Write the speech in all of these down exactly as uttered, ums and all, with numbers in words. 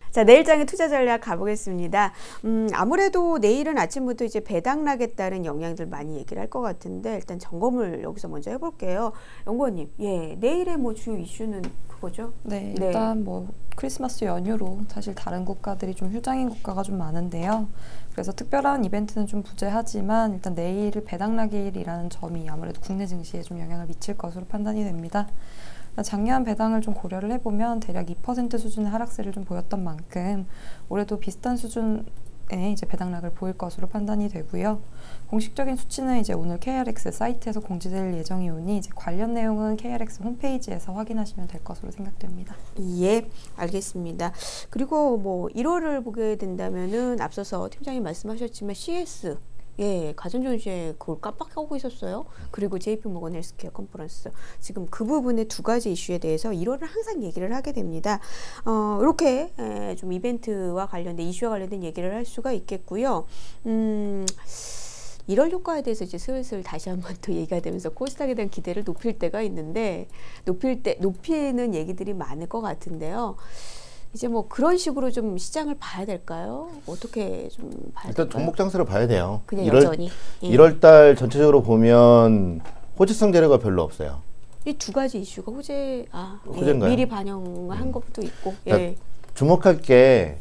자, 내일장의 투자 전략 가보겠습니다. 음, 아무래도 내일은 아침부터 이제 배당락에 따른 영향들 많이 얘기를 할 것 같은데 일단 점검을 여기서 먼저 해볼게요. 연구원님, 예, 내일의 뭐 주요 이슈는 그거죠? 네, 네. 일단 뭐 크리스마스 연휴로 사실 다른 국가들이 좀 휴장인 국가가 좀 많은데요. 그래서 특별한 이벤트는 좀 부재하지만 일단 내일을 배당락일이라는 점이 아무래도 국내 증시에 좀 영향을 미칠 것으로 판단이 됩니다. 작년 배당을 좀 고려를 해보면 대략 이 퍼센트 수준의 하락세를 좀 보였던 만큼 올해도 비슷한 수준의 이제 배당락을 보일 것으로 판단이 되고요. 공식적인 수치는 이제 오늘 케이알엑스 사이트에서 공지될 예정이 오니 이제 관련 내용은 케이알엑스 홈페이지에서 확인하시면 될 것으로 생각됩니다. 예, 알겠습니다. 그리고 뭐 일월을 보게 된다면은 앞서서 팀장님 말씀하셨지만 씨에스 예, 가전전시회 그걸 깜빡하고 있었어요. 그리고 제이피모건 헬스케어 컨퍼런스. 지금 그 부분의 두 가지 이슈에 대해서 일월은 항상 얘기를 하게 됩니다. 어, 이렇게 에, 좀 이벤트와 관련된 이슈와 관련된 얘기를 할 수가 있겠고요. 음, 일월 효과에 대해서 이제 슬슬 다시 한번 또 얘기가 되면서 코스닥에 대한 기대를 높일 때가 있는데 높일 때 높이는 얘기들이 많을 것 같은데요. 이제 뭐 그런 식으로 좀 시장을 봐야 될까요? 어떻게 좀 봐야 일단 될까요? 종목 장세로 봐야 돼요. 그냥 일월, 여전히. 예. 일월 달 전체적으로 보면 호재성 재료가 별로 없어요. 이 두 가지 이슈가 호재, 아, 호재인가요? 예, 미리 반영한 음. 것도 있고. 그러니까 예. 주목할 게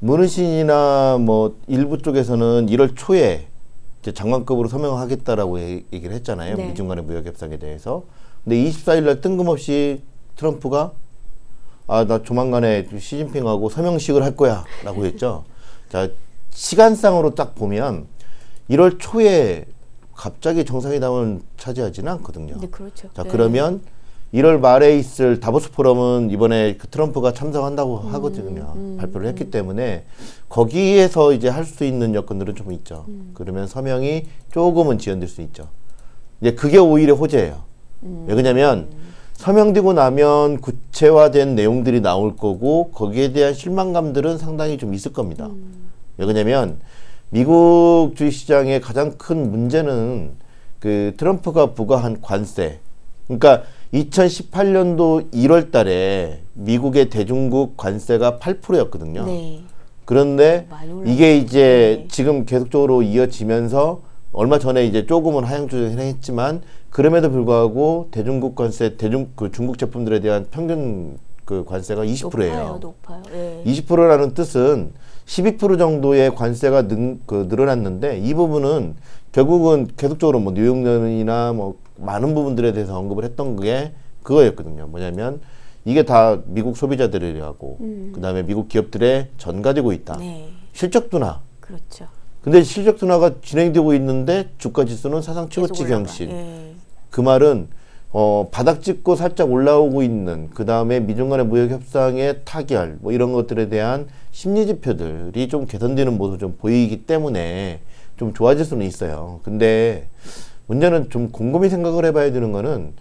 문은신이나 뭐 일부 쪽에서는 일월 초에 이제 장관급으로 서명하겠다라고 얘기를 했잖아요. 네. 미중 간의 무역 협상에 대해서. 근데 이십사일 날 뜬금없이 트럼프가 아, 나 조만간에 시진핑하고 서명식을 할 거야 라고 했죠. 자, 시간상으로 딱 보면 일월 초에 갑자기 정상회담을 차지하지는 않거든요. 네, 그렇죠. 자, 네. 그러면 일월 말에 있을 다보스 포럼은 이번에 그 트럼프가 참석한다고 음, 하거든요. 음, 발표를 했기 음. 때문에 거기에서 이제 할 수 있는 여건들은 좀 있죠. 음. 그러면 서명이 조금은 지연될 수 있죠. 이제 그게 오히려 호재예요. 음. 왜 그러냐면 서명되고 나면 구체화된 내용들이 나올 거고 거기에 대한 실망감들은 상당히 좀 있을 겁니다. 음. 왜 그러냐면 미국 주식시장의 가장 큰 문제는 그 트럼프가 부과한 관세. 그러니까 이천십팔 년도 일월 달에 미국의 대중국 관세가 팔 퍼센트였거든요. 네. 그런데 이게 이제 네. 지금 계속적으로 이어지면서 얼마 전에 이제 조금은 하향 조정을 했지만 그럼에도 불구하고 대중국 관세, 대중 그 중국 제품들에 대한 평균 그 관세가 이십 퍼센트예요. 높아요, 높아요. 네. 이십 퍼센트라는 뜻은 십이 퍼센트 정도의 관세가 능, 그 늘어났는데 이 부분은 결국은 계속적으로 뭐 뉴욕연이나 뭐 많은 부분들에 대해서 언급을 했던 게 그거였거든요. 뭐냐면 이게 다 미국 소비자들이라고 음. 그다음에 미국 기업들에 전가되고 있다. 네. 실적 둔화. 그렇죠. 근데 실적 둔화가 진행되고 있는데 주가 지수는 사상 최고치 경신. 예. 그 말은 어, 바닥 찍고 살짝 올라오고 있는 그 다음에 미중 간의 무역 협상의 타결 뭐 이런 것들에 대한 심리 지표들이 좀 개선되는 모습을 좀 보이기 때문에 좀 좋아질 수는 있어요. 근데 문제는 좀 곰곰이 생각을 해봐야 되는 거는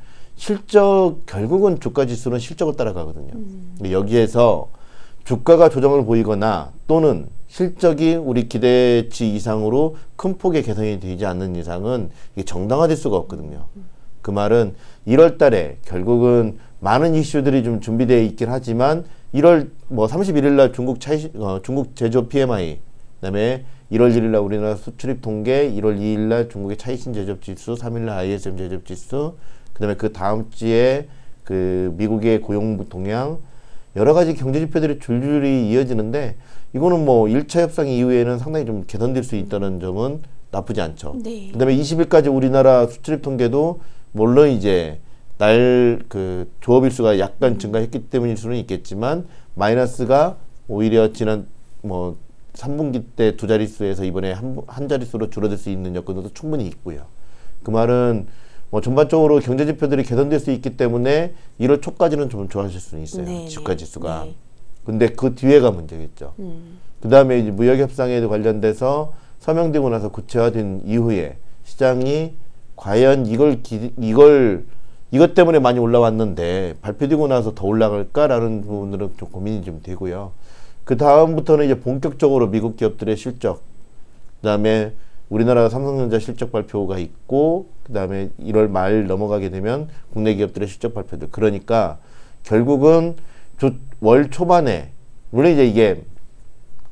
실적 결국은 주가 지수는 실적을 따라가거든요. 음. 근데 여기에서 주가가 조정을 보이거나 또는 실적이 우리 기대치 이상으로 큰 폭의 개선이 되지 않는 이상은 이게 정당화될 수가 없거든요. 그 말은 일월 달에 결국은 많은 이슈들이 좀 준비되어 있긴 하지만 일월 뭐 삼십일일 날 중국 차이, 어, 중국 제조업 피엠아이, 그다음에 일월 일일 날 우리나라 수출입 통계, 일월 이일 날 중국의 차이신 제조업 지수, 삼일 날 아이에스엠 제조업 지수, 그다음에 그 다음 주에 그 미국의 고용 동향 여러 가지 경제 지표들이 줄줄이 이어지는데 이거는 뭐 일 차 협상 이후에는 상당히 좀 개선될 수 있다는 점은 나쁘지 않죠. 네. 그다음에 이십 일까지 우리나라 수출입 통계도 물론 이제 날 그 조업일수가 약간 증가했기 때문일 수는 있겠지만 마이너스가 오히려 지난 뭐 삼 분기 때 두 자릿수에서 이번에 한, 한 자릿수로 줄어들 수 있는 여건도 충분히 있고요. 그 말은 뭐 전반적으로 경제 지표들이 개선될 수 있기 때문에 일월 초까지는 좀 좋아질 수는 있어요. 네, 주가 지수가. 네. 근데 그 뒤에가 문제겠죠. 음. 그 다음에 이제 무역 협상에 관련돼서 서명되고 나서 구체화된 이후에 시장이 과연 이걸 기, 이걸 이것 때문에 많이 올라왔는데 발표되고 나서 더 올라갈까라는 부분들은 좀 고민이 좀 되고요. 그 다음부터는 이제 본격적으로 미국 기업들의 실적, 그 다음에 우리나라 삼성전자 실적 발표가 있고, 그 다음에 일월 말 넘어가게 되면 국내 기업들의 실적 발표들. 그러니까 결국은 월 초반에, 물론 이제 이게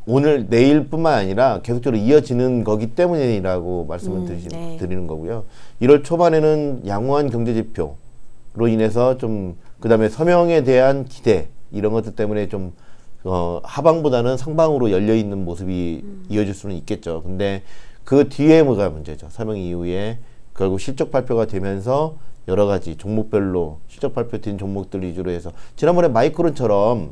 오늘 내일뿐만 아니라 계속적으로 이어지는 거기 때문이라고 말씀을 음, 드리, 네. 드리는 거고요. 일월 초반에는 양호한 경제지표로 인해서 좀 그다음에 서명에 대한 기대 이런 것들 때문에 좀 어, 하방보다는 상방으로 열려 있는 모습이 음. 이어질 수는 있겠죠. 근데 그 뒤에 뭐가 문제죠. 서명 이후에 결국 실적 발표가 되면서 여러 가지 종목별로 실적 발표된 종목들 위주로 해서 지난번에 마이크론처럼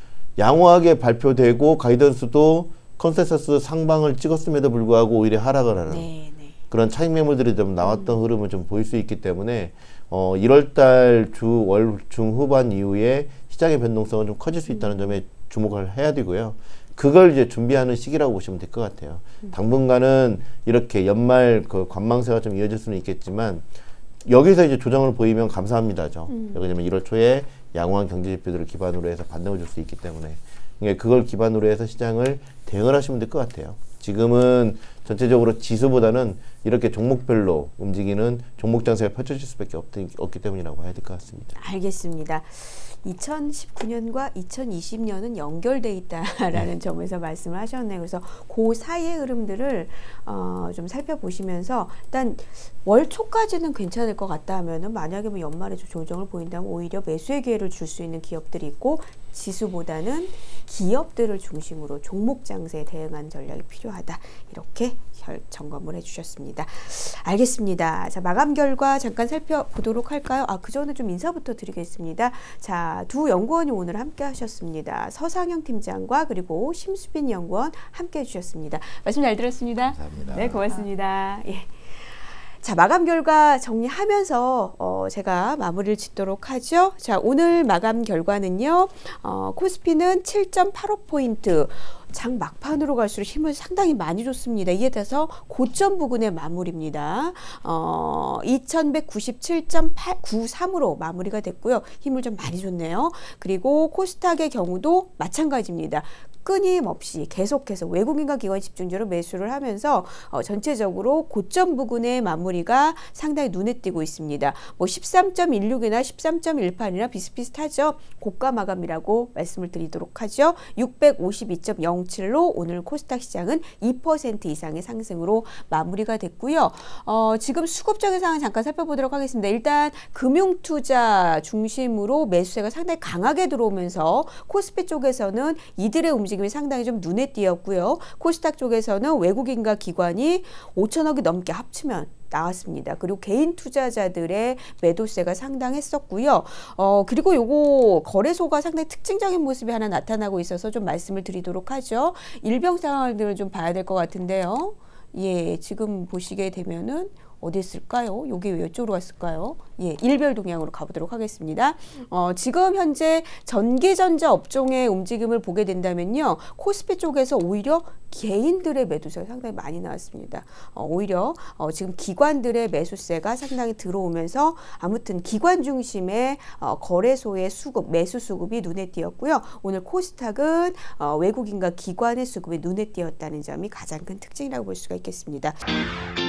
양호하게 발표되고 가이던스도 컨센서스 상방을 찍었음에도 불구하고 오히려 하락을 하는 네, 네. 그런 차익 매물들이 좀 나왔던 음. 흐름을 좀 보일 수 있기 때문에 어, 일월달 주 월 중후반 이후에 시장의 변동성은 좀 커질 수 있다는 음. 점에 주목을 해야 되고요. 그걸 이제 준비하는 시기라고 보시면 될 것 같아요. 음. 당분간은 이렇게 연말 그 관망세가 좀 이어질 수는 있겠지만 여기서 이제 조정을 보이면 감사합니다죠. 음. 왜냐면 일월 초에 양호한 경제지표들을 기반으로 해서 반등을 줄 수 있기 때문에 그걸 기반으로 해서 시장을 대응을 하시면 될 것 같아요. 지금은 전체적으로 지수보다는 이렇게 종목별로 움직이는 종목 장세가 펼쳐질 수밖에 없기, 없기 때문이라고 해야 될 것 같습니다. 알겠습니다. 이천십구 년과 이천이십 년은 연결돼 있다라는 네. 점에서 말씀을 하셨네요. 그래서 그 사이의 흐름들을 어, 좀 살펴보시면서 일단 월 초까지는 괜찮을 것 같다 하면은 만약에 뭐 연말에 좀 조정을 보인다면 오히려 매수의 기회를 줄 수 있는 기업들이 있고 지수보다는 기업들을 중심으로 종목 장세에 대응하는 전략이 필요하다. 이렇게 점검을 해주셨습니다. 알겠습니다. 자, 마감 결과 잠깐 살펴보도록 할까요? 아, 그 전에 좀 인사부터 드리겠습니다. 자, 두 연구원이 오늘 함께 하셨습니다. 서상영 팀장과 그리고 심수빈 연구원 함께 해주셨습니다. 말씀 잘 들었습니다. 감사합니다. 네, 고맙습니다. 예. 자, 마감 결과 정리하면서 어, 제가 마무리를 짓도록 하죠. 자, 오늘 마감 결과는요. 어, 코스피는 칠 점 팔오 포인트. 장 막판으로 갈수록 힘을 상당히 많이 줬습니다. 이에 따라서 고점 부근의 마무리입니다. 어, 이천백구십칠 점 구삼으로 마무리가 됐고요. 힘을 좀 많이 줬네요. 그리고 코스닥의 경우도 마찬가지입니다. 끊임없이 계속해서 외국인과 기관 집중적으로 매수를 하면서 어, 전체적으로 고점 부근의 마무리가 상당히 눈에 띄고 있습니다. 뭐 십삼 점 일육이나 십삼 점 일팔이나 비슷비슷하죠. 고가 마감이라고 말씀을 드리도록 하죠. 육백오십이 점 영칠로 오늘 코스닥 시장은 이 퍼센트 이상의 상승으로 마무리가 됐고요. 어, 지금 수급적인 상황 잠깐 살펴보도록 하겠습니다. 일단 금융투자 중심으로 매수세가 상당히 강하게 들어오면서 코스피 쪽에서는 이들의 움직임 움직임이 상당히 좀 눈에 띄었고요. 코스닥 쪽에서는 외국인과 기관이 오천억이 넘게 합치면 나왔습니다. 그리고 개인 투자자들의 매도세가 상당했었고요. 어, 그리고 요거 거래소가 상당히 특징적인 모습이 하나 나타나고 있어서 좀 말씀을 드리도록 하죠. 일병 상황들을 좀 봐야 될 것 같은데요. 예, 지금 보시게 되면은 어디 있을까요? 여기 왜 이쪽으로 갔을까요? 예, 일별 동향으로 가보도록 하겠습니다. 어, 지금 현재 전기전자 업종의 움직임을 보게 된다면요. 코스피 쪽에서 오히려 개인들의 매도세가 상당히 많이 나왔습니다. 어, 오히려 어, 지금 기관들의 매수세가 상당히 들어오면서 아무튼 기관 중심의 어, 거래소의 수급, 매수 수급이 눈에 띄었고요. 오늘 코스닥은 어, 외국인과 기관의 수급이 눈에 띄었다는 점이 가장 큰 특징이라고 볼 수가 있겠습니다.